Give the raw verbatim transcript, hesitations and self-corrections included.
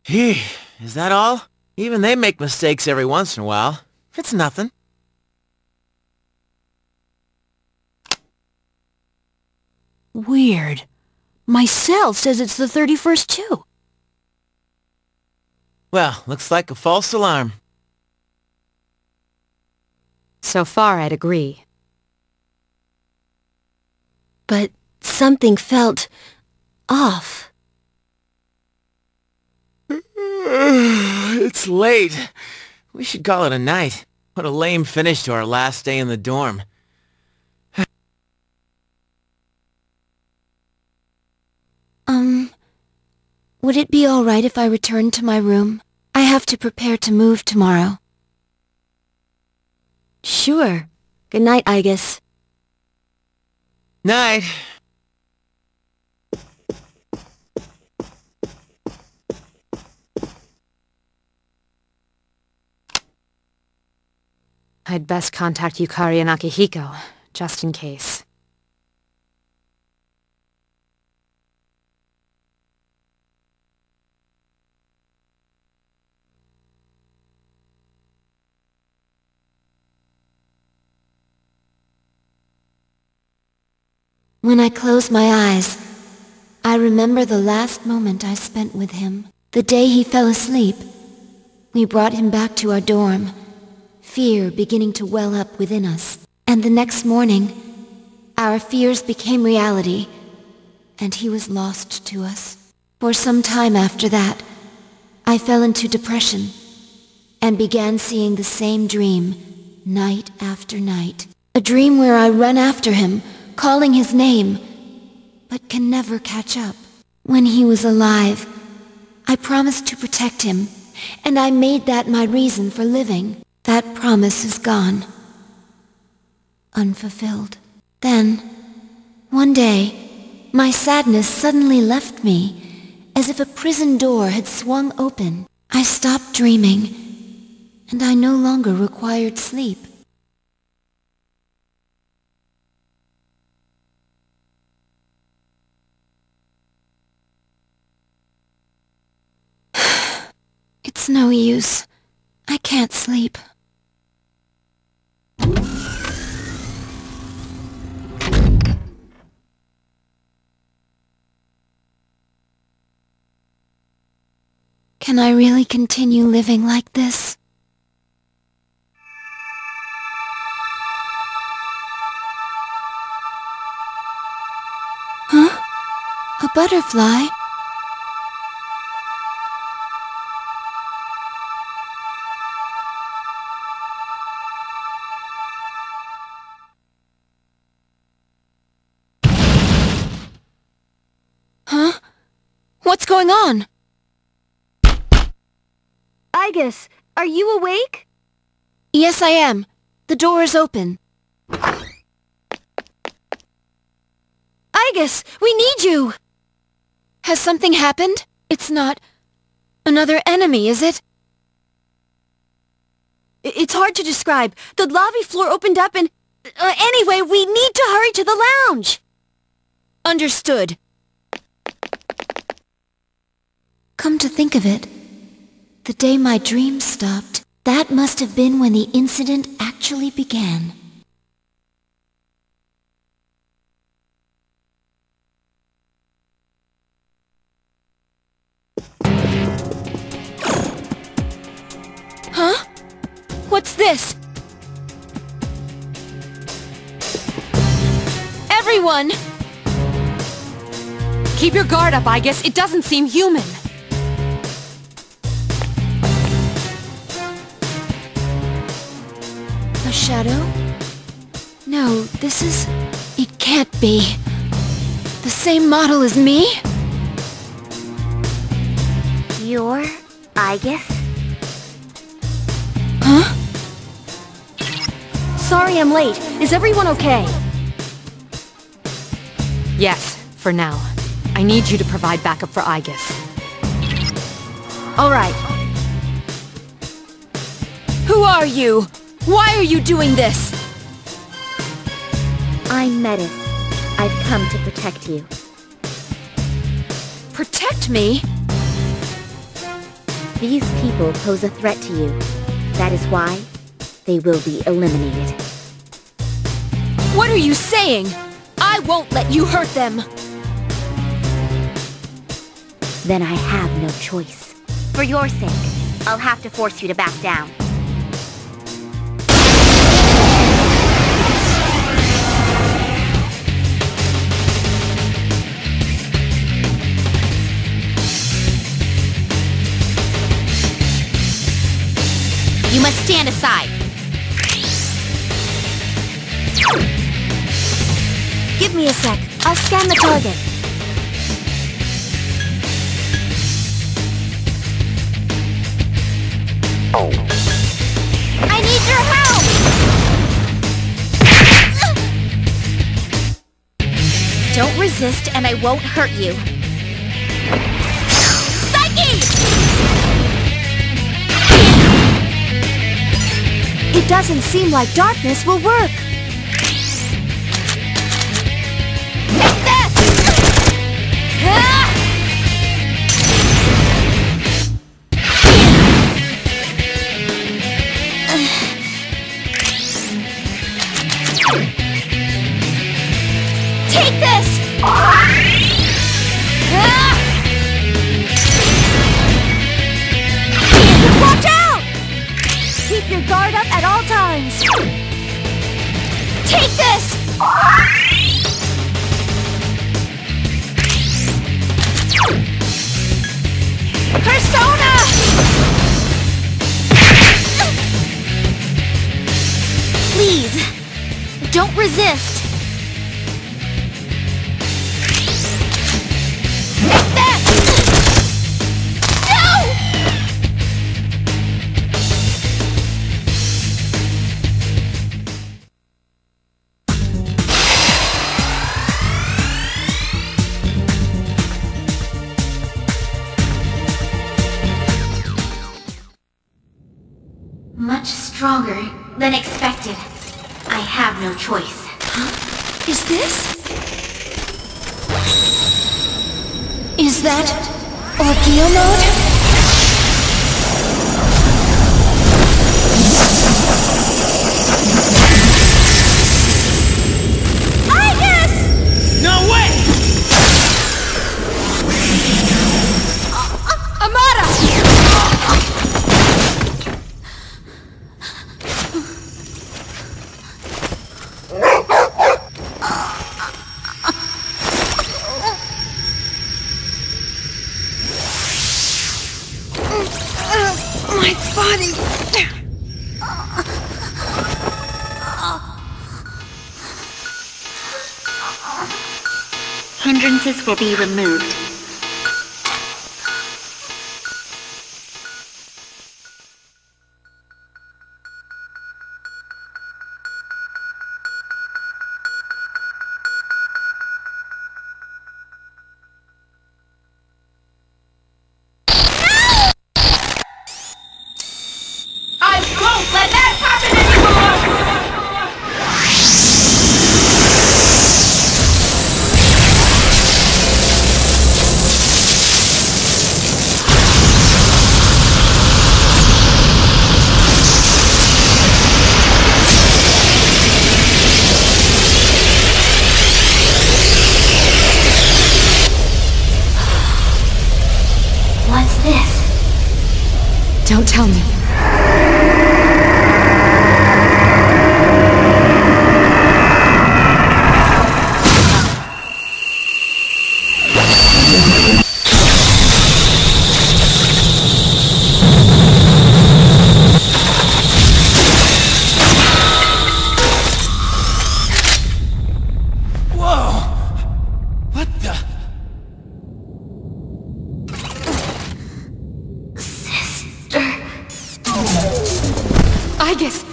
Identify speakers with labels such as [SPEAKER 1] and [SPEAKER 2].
[SPEAKER 1] Phew, is that all? Even they make mistakes every once in a while. It's nothing.
[SPEAKER 2] Weird. My cell says it's the thirty-first too.
[SPEAKER 1] Well, looks like a false alarm.
[SPEAKER 3] So far, I'd agree.
[SPEAKER 2] But something felt off.
[SPEAKER 1] It's late. We should call it a night. What a lame finish to our last day in the dorm.
[SPEAKER 2] Um, would it be all right if I returned to my room? I have to prepare to move tomorrow. Sure. Good night, Aigis.
[SPEAKER 1] Night.
[SPEAKER 3] I'd best contact Yukari and Akihiko, just in case.
[SPEAKER 2] When I close my eyes, I remember the last moment I spent with him. The day he fell asleep. We brought him back to our dorm, fear beginning to well up within us. And the next morning, our fears became reality, and he was lost to us. For some time after that, I fell into depression, and began seeing the same dream, night after night. A dream where I run after him, calling his name, but can never catch up. When he was alive, I promised to protect him, and I made that my reason for living. That promise is gone. Unfulfilled. Then, one day, my sadness suddenly left me, as if a prison door had swung open. I stopped dreaming, and I no longer required sleep. It's no use. I can't sleep. Can I really continue living like this? Huh? A butterfly? Huh? What's going on?
[SPEAKER 4] Aigis, are you awake?
[SPEAKER 2] Yes, I am. The door is open. Aigis, we need you! Has something happened? It's not another enemy, is it?
[SPEAKER 4] I- It's hard to describe. The lobby floor opened up and... Uh, anyway, we need to hurry to the lounge!
[SPEAKER 2] Understood. Come to think of it, the day my dreams stopped, that must have been when the incident actually began. Huh? What's this? Everyone!
[SPEAKER 3] Keep your guard up, Aigis. It doesn't seem human.
[SPEAKER 2] A shadow? No, this is... It can't be. The same model as me?
[SPEAKER 4] You're... Aigis?
[SPEAKER 2] Huh?
[SPEAKER 4] Sorry I'm late. Is everyone okay?
[SPEAKER 3] Yes, for now. I need you to provide backup for Aigis.
[SPEAKER 4] All right.
[SPEAKER 2] Who are you? Why are you doing this?
[SPEAKER 4] I'm Metis. I've come to protect you.
[SPEAKER 2] Protect me?
[SPEAKER 5] These people pose a threat to you. That is why they will be eliminated.
[SPEAKER 4] What are you saying? I won't let you hurt them!
[SPEAKER 5] Then I have no choice. For your sake, I'll have to force you to back down.
[SPEAKER 4] You must stand aside. Give me a sec. I'll scan the target. I need your help! Don't resist and I won't hurt you. Psyche! It doesn't seem like darkness will work. Take this! Ah! Take this! Ah! Watch out! Keep your guard up at all times. Take this! Persona! Please, don't resist. Take this! No!
[SPEAKER 2] Much stronger than expected. I have no choice.
[SPEAKER 4] Huh? Is this?
[SPEAKER 2] Is that Ordeal mode?
[SPEAKER 1] No way!
[SPEAKER 4] Amara! My body!
[SPEAKER 5] Hindrances will be removed.
[SPEAKER 4] I won't let that happen anymore!
[SPEAKER 2] What's this?
[SPEAKER 3] Don't tell me. I guess